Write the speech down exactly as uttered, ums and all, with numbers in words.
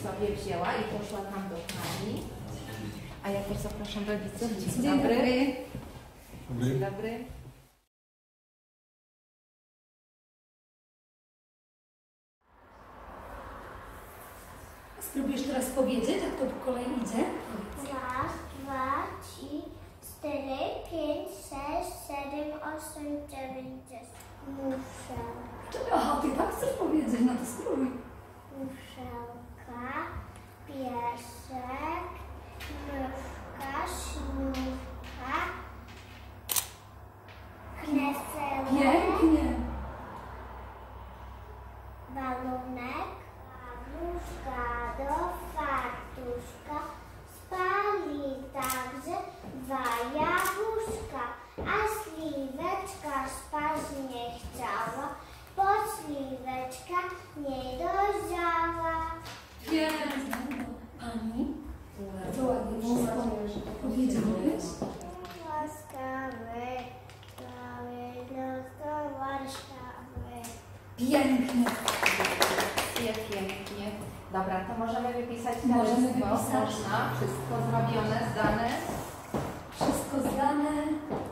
sobie wzięła i poszła tam do pani. A ja też zapraszam rodziców. Dzień, Dzień dobry. dobry. Dzień dobry. Spróbujesz teraz powiedzieć, jak to po kolei idzie? Raz, dwa, trzy, cztery, pięć, sześć, siedem, osiem, dziewięć, dziesięć. Muszę. Aha, ty tak chcesz powiedzieć, no to spróbuj. Muszelka, piesek, myszka, śnurka, knesełek, Pięknie. walunek, paluszka do fartuszka, spali także dwa jabłuszka, a śliweczka spać nie chciała, bo śliweczka nie dojrzała. Pięknie. Pani? Bardzo ładnie wszystko powiedziałeś. Łaskawy, cały no łaskawy. Pięknie. Jest pięknie. Dobra, to możemy wypisać Możemy wszystko. wypisać. Można. Wszystko zrobione, zdane. Wszystko zdane.